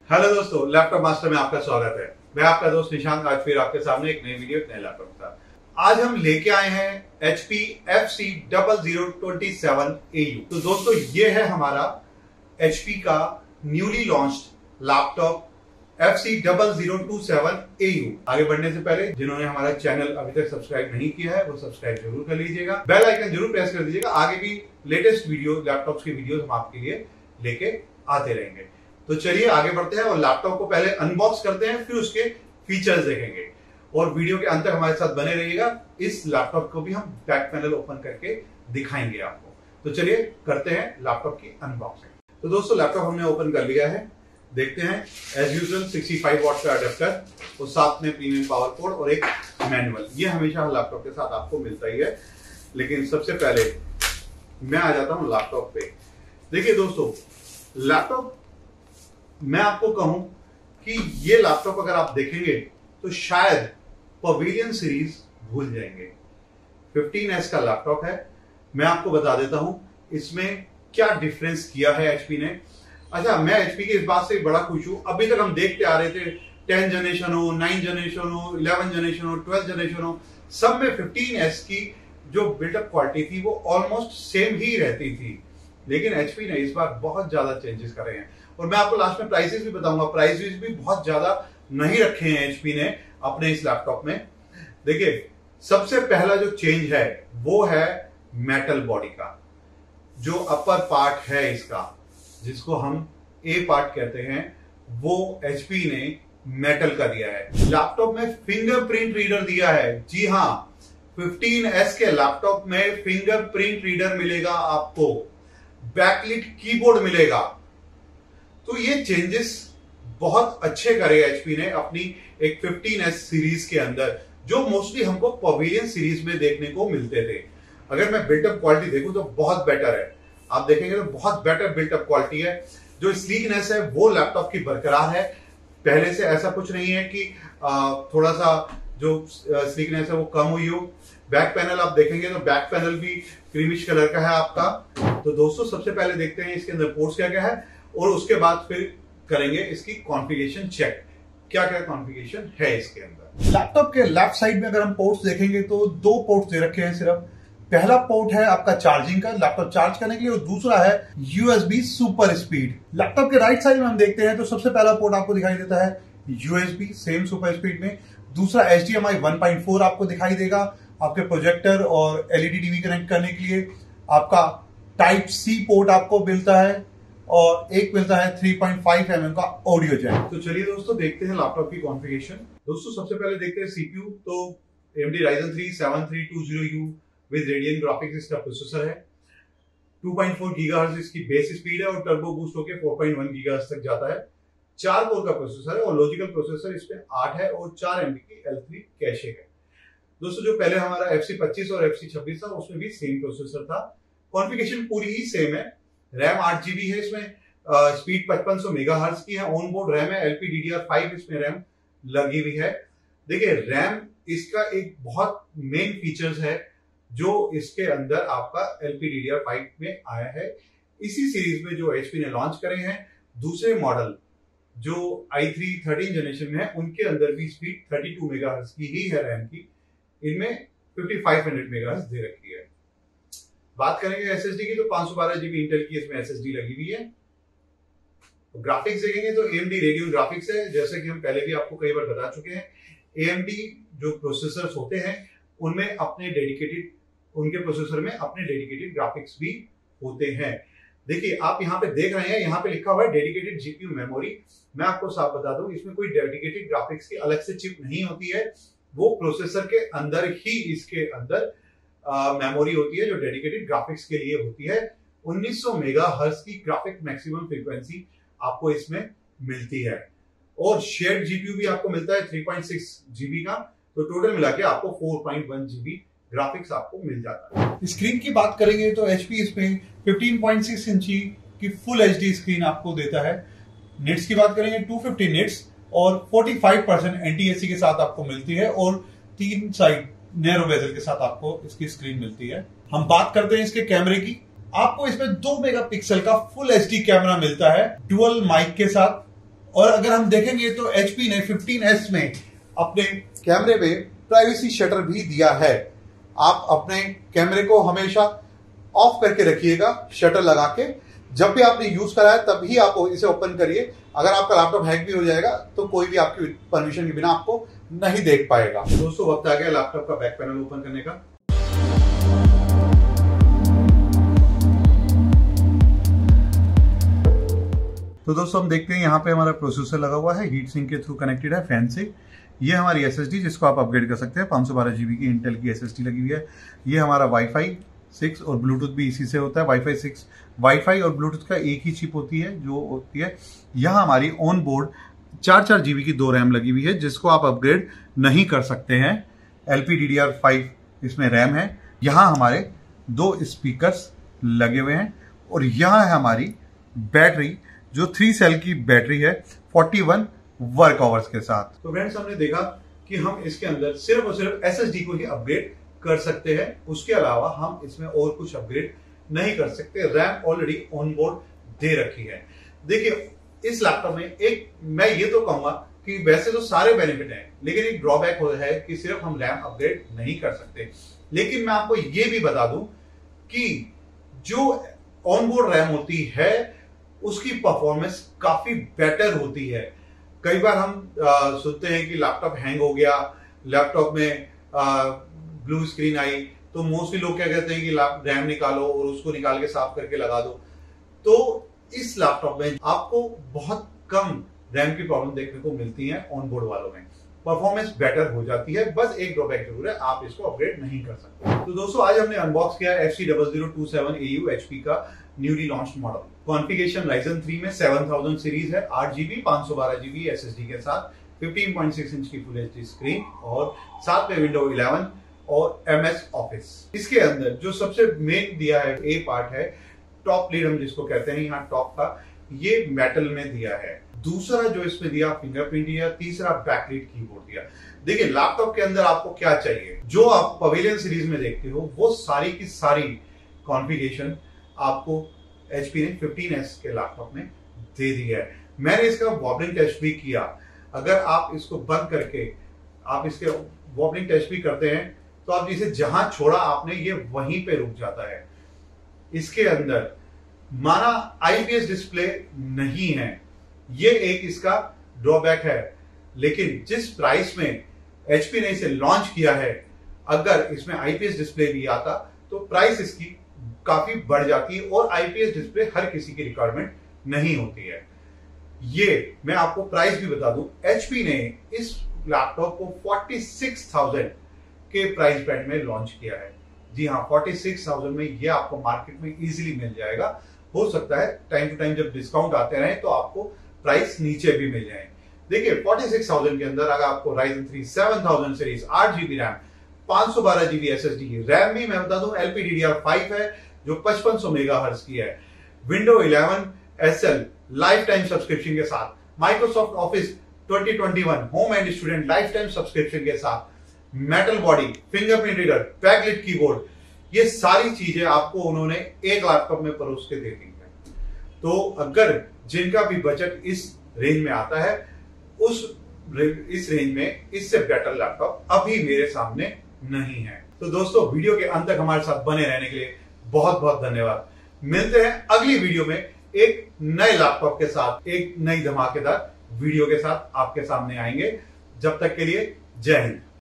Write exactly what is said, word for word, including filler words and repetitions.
Hello दोस्तों, laptop master में आपका स्वागत है। मैं आपका दोस्त निशांत आज फिर आपके सामने एक नई वीडियो एक नए लैपटॉप के साथ। आज हम लेके आए हैं H P F C zero zero two seven A U। तो दोस्तों ये है हमारा H P का newly launched laptop F C zero zero two seven A U। आगे बढ़ने से पहले जिन्होंने हमारा चैनल अभी तक सब्सक्राइब नहीं किया है वो सब्सक्राइब जरूर कर लीजिएगा, बेल आइकन जरूर प्रेस कर दीजिएगा। आगे भी लेटेस्ट वीडियो लैपटॉप्स की वीडियोस हम आपके लिए लेके आते रहेंगे। तो चलिए आगे बढ़ते हैं और लैपटॉप को पहले अनबॉक्स करते हैं, फिर उसके फीचर्स देखेंगे और वीडियो के अंत तक हमारे साथ बने रहिएगा। इस लैपटॉप को भी हम बैक पैनल ओपन करके दिखाएंगे आपको। तो चलिए करते हैं लैपटॉप की अनबॉक्सिंग। तो दोस्तों लैपटॉप हमने ओपन कर लिया है, देखते हैं। As usual sixty five watt का अडेप्टर और साथ में प्रीमियम पावर पोर्ट और एक मैनुअल, ये हमेशा लैपटॉप के साथ आपको मिलता ही है। लेकिन सबसे पहले मैं आ जाता हूं लैपटॉप पे। देखिए दोस्तों, लैपटॉप मैं आपको कहूं कि ये लैपटॉप अगर आप देखेंगे तो शायद पवेलियन सीरीज भूल जाएंगे। फिफ्टीन एस का लैपटॉप है। मैं आपको बता देता हूं इसमें क्या डिफरेंस किया है एचपी ने। अच्छा, मैं एचपी की इस बात से बड़ा खुश हूं। अभी तक हम देखते आ रहे थे टेन जनरेशन हो, नाइन जनरेशन हो, इलेवन जनरेशन हो, ट्वेल्व जनरेशन हो, सब में फिफ्टीन एस की जो बिल्डअप क्वालिटी थी वो ऑलमोस्ट सेम ही रहती थी। लेकिन एचपी ने इस बार बहुत ज्यादा चेंजेस करे हैं और मैं आपको लास्ट में प्राइसेस भी बताऊंगा। प्राइसेस भी बहुत ज्यादा नहीं रखे हैं एचपी ने अपने इस लैपटॉप में। देखिए, सबसे पहला जो चेंज है वो है मेटल बॉडी का। जो अपर पार्ट है इसका, जिसको हम ए पार्ट कहते हैं, वो एचपी ने मेटल का दिया है। लैपटॉप में फिंगरप्रिंट रीडर दिया है। जी हां, फिफ्टीन एस के लैपटॉप में फिंगरप्रिंट रीडर मिलेगा आपको, बैकलिट कीबोर्ड मिलेगा। तो ये चेंजेस बहुत अच्छे करे एचपी ने अपनी एक फिफ्टीन एस सीरीज के अंदर, जो मोस्टली हमको पवेलियन सीरीज में देखने को मिलते थे। अगर मैं बिल्टअप क्वालिटी देखूं तो बहुत बेटर है। आप देखेंगे तो बहुत बेटर बिल्टअप क्वालिटी है। जो स्लीकनेस है वो लैपटॉप की बरकरार है। पहले से ऐसा कुछ नहीं है कि थोड़ा सा जो स्लीकनेस है वो कम हुई हो। बैक पैनल आप देखेंगे तो बैक पैनल भी क्रीमिश कलर का है आपका। तो दोस्तों सबसे पहले देखते हैं इसके अंदर पोर्ट्स क्या क्या है और उसके बाद फिर करेंगे इसकी कॉन्फ़िगरेशन चेक, क्या क्या कॉन्फ़िगरेशन है इसके अंदर। लैपटॉप के लेफ्ट साइड में अगर हम पोर्ट्स देखेंगे तो दो पोर्ट्स दे रखे हैं सिर्फ। पहला पोर्ट है आपका चार्जिंग का, लैपटॉप चार्ज करने के लिए, और दूसरा है यूएसबी सुपर स्पीड। लैपटॉप के राइट साइड में हम देखते हैं तो सबसे पहला पोर्ट आपको दिखाई देता है यूएसबी सेम सुपर स्पीड में। दूसरा एचडीएमआई वन पॉइंट फोर आपको दिखाई देगा आपके प्रोजेक्टर और एलईडी टीवी कनेक्ट करने के लिए। आपका टाइप सी पोर्ट आपको मिलता है और एक मिलता है three point five M M का ऑडियो जैक। तो चलिए दोस्तों देखते हैं लैपटॉप की कॉन्फ़िगरेशन। दोस्तों सबसे पहले देखते हैं सीपीयू। तो A M D Ryzen three seven three two zero U with Radeon graphics इसका प्रोसेसर है। टू पॉइंट फोर गीगाहर्ट्ज इसकी बेस स्पीड है और टर्बो बूस्ट होकर फोर पॉइंट वन गीगाहर्ट्ज तक जाता है। चार कोर का प्रोसेसर है और लॉजिकल प्रोसेसर इसमें आठ है और चार एमबी की एल थ्री कैशे है। दोस्तों जो पहले हमारा एफ सी पच्चीस और एफ सी छब्बीस था उसमें भी सेम प्रोसेसर था। कॉन्फ़िगरेशन पूरी ही सेम है। रैम आठ जीबी है इसमें, स्पीड पचपन सौ मेगाहर्ट्ज की है। ऑन बोर्ड रैम है, L P D D R five इसमें रैम लगी हुई है। देखिए, रैम इसका एक बहुत मेन फीचर्स है जो इसके अंदर आपका L P D D R five में आया है। इसी सीरीज में जो एचपी ने लॉन्च करे हैं दूसरे मॉडल जो आई थ्री थर्टीन जनरेशन में है, उनके अंदर भी स्पीड थर्टी टू मेगाहर्ट्ज की ही है रैम की। इनमें फिफ्टी फाइव हंड्रेड मेगाहर्ट्ज दे रखी है। बात करेंगे एसएसडी की तो पांच सौ बारह जीबी इंटेल की इसमें एसएसडी लगी हुई है। तो ग्राफिक्स देखेंगे तो एएमडी रेडियन ग्राफिक्स है, जैसे कि हम पहले भी आपको कई बार बता चुके हैं। एएमडी जो प्रोसेसर्स होते हैं उनमें अपने डेडिकेटेड उनके प्रोसेसर में अपने डेडिकेटेड ग्राफिक्स भी होते हैं। देखिए आप यहाँ पे देख रहे हैं, यहाँ पे लिखा हुआ है डेडिकेटेड जीपीयू मेमोरी। मैं आपको साफ बता दूं, इसमें कोई डेडिकेटेड ग्राफिक्स की अलग से चिप नहीं होती है। वो प्रोसेसर के अंदर ही इसके अंदर मेमोरी होती है जो डेडिकेटेड ग्राफिक्स के लिए होती है। उन्नीस सौ मेगाहर्ट्ज की ग्राफिक मैक्सिमम फ्रीक्वेंसी आपको इसमें मिलती है और शेयर्ड जीपीयू भी आपको मिलता है थ्री पॉइंट सिक्स जीबी का। तो टोटल मिला के आपको four point one GB graphics आपको मिल जाता है। स्क्रीन की बात करेंगे तो एचपी इसमें फिफ्टीन पॉइंट सिक्स इंची की फुल एचडी स्क्रीन आपको देता है। निट्स की बात करेंगे टू फिफ्टी निट्स और फोर्टी फाइव परसेंट एनटीएससी के साथ आपको मिलती है और तीन साइड नैरो बेजल के साथ आपको इसकी स्क्रीन मिलती है। हम बात करते हैं इसके कैमरे की। आपको इसमें दो मेगापिक्सल का फुल एचडी कैमरा मिलता है डुअल माइक के साथ और अगर हम देखेंगे तो एचपी ने फिफ्टीन एस में अपने कैमरे में प्राइवेसी शटर भी दिया है। आप अपने कैमरे को हमेशा ऑफ करके रखिएगा शटर लगा के। जब भी आपने यूज करा है तभी आप इसे ओपन करिए। अगर आपका लैपटॉप हैक भी हो जाएगा तो कोई भी आपकी परमिशन के बिना आपको नहीं देख पाएगा। दोस्तों वक्त आ गया लैपटॉप का बैक पैनल ओपन करने का। तो दोस्तों हम देखते हैं यहाँ पे हमारा प्रोसेसर लगा हुआ है, हीट सिंक के थ्रू कनेक्टेड है फैन से। ये हमारी एसएसडी जिसको आप अपग्रेड कर सकते हैं, पाँच सौ बारह जीबी की इंटेल की एसएसडी लगी हुई है। ये हमारा वाईफाई सिक्स और ब्लूटूथ भी इसी से होता है। वाईफाई सिक्स वाईफाई और ब्लूटूथ का एक ही चिप होती है जो होती है। यहाँ हमारी ऑन बोर्ड चार चार जीबी की दो रैम लगी हुई है जिसको आप अपग्रेड नहीं कर सकते हैं। LP D D R five इसमें रैम है। यहाँ हमारे दो स्पीकर्स लगे हुए हैं और यहाँ है हमारी बैटरी जो थ्री सेल की बैटरी है इकतालीस वर्क आवर्स के साथ। तो फ्रेंड्स हमने देखा कि हम इसके अंदर सिर्फ और सिर्फ एसएसडी को ही अपग्रेड कर सकते हैं, उसके अलावा हम इसमें और कुछ अपग्रेड नहीं कर सकते। रैम ऑलरेडी ऑन बोर्ड दे रखी है। देखिए इस लैपटॉप में एक मैं ये तो कहूंगा कि वैसे तो सारे बेनिफिट हैं, लेकिन एक ड्रॉबैक है कि सिर्फ हम रैम अपग्रेड नहीं कर सकते। लेकिन मैं आपको ये भी बता दूं कि जो ऑन बोर्ड रैम होती है उसकी परफॉर्मेंस काफी बेटर होती है। कई बार हम आ, सुनते हैं कि लैपटॉप हैंग हो गया, लैपटॉप में ब्लू स्क्रीन आई, तो मोस्टली लोग क्या कहते हैं कि रैम निकालो और उसको निकाल के साफ करके लगा दो। तो इस लैपटॉप में आपको बहुत कम रैम की प्रॉब्लम देखने को मिलती है ऑन बोर्ड वालों में, परफॉर्मेंस बेटर हो जाती है। बस एक ड्रॉबैक जरूर है, आप इसको अपग्रेड नहीं कर सकते। तो दोस्तों आज हमने अनबॉक्स किया F C double zero two seven A U HP का newly launch model. Configuration Ryzen three में सेवन थाउजेंड सीरीज है, आठ जीबी पाँच सौ बारह जीबी एसएसडी के साथ, फिफ्टीन पॉइंट सिक्स इंच की फुल एचडी स्क्रीन और साथ में विंडो इलेवन और एमएस ऑफिस। इसके अंदर जो सबसे मेन दिया है ए पार्ट है टॉप लीड हम जिसको कहते हैं, यहाँ टॉप का ये मेटल में दिया है। दूसरा जो इसमें दिया फिंगरप्रिंट दिया, तीसरा बैकलाइट कीबोर्ड दिया। देखिए लैपटॉप के अंदर आपको क्या चाहिए, जो आप पवेलियन सीरीज में देखते हो वो सारी की सारी कॉन्फ़िगरेशन आपको एचपी ने फिफ्टीन एस के लैपटॉप में दे दी है। मैंने इसका वॉबलिंग टेस्ट भी किया। अगर आप इसको बंद करके आप इसके वॉबलिंग टेस्ट भी करते हैं तो आप इसे जहां छोड़ा आपने ये वहीं पे रुक जाता है। इसके अंदर माना आईपीएस डिस्प्ले नहीं है, ये एक इसका ड्रॉबैक है। लेकिन जिस प्राइस में एचपी ने इसे लॉन्च किया है, अगर इसमें आईपीएस डिस्प्ले भी आता तो प्राइस इसकी काफी बढ़ जाती है और आईपीएस डिस्प्ले हर किसी की रिक्वायरमेंट नहीं होती है। ये मैं आपको प्राइस भी बता दूं, एचपी ने इस लैपटॉप को छियालीस हज़ार के प्राइस बैंड में लॉन्च किया है। जी हाँ, छियालीस हज़ार में ये आपको मार्केट में इजीली मिल जाएगा। हो सकता है टाइम टू टाइम जब डिस्काउंट आते रहे तो आपको प्राइस नीचे भी मिल जाए। देखिए छियालीस हज़ार के अंदर अगर आपको Ryzen three seven thousand series, आठ जीबी रैम, पाँच सौ बारह जीबी एसएसडी की रैम भी मैं बता दूं LP D D R five है जो पचपन सौ मेगाहर्ट्ज की है, window eleven SL life time subscription के साथ, Microsoft Office twenty twenty one home and student life time subscription के साथ, metal body, fingerprint reader, backlight keyboard, ये सारी चीजें आपको उन्होंने एक लैपटॉप में परोस के दे दी है। तो अगर जिनका भी बजट इस रेंज में आता है, उस इस रेंज में इससे बेटर लैपटॉप अभी मेरे सामने नहीं है। तो दोस्तों वीडियो के अंत तक हमारे साथ बने रहने के लिए बहुत बहुत धन्यवाद। मिलते हैं अगली वीडियो में एक नए लैपटॉप के साथ, एक नई धमाकेदार वीडियो के साथ आपके सामने आएंगे। जब तक के लिए जय हिंद।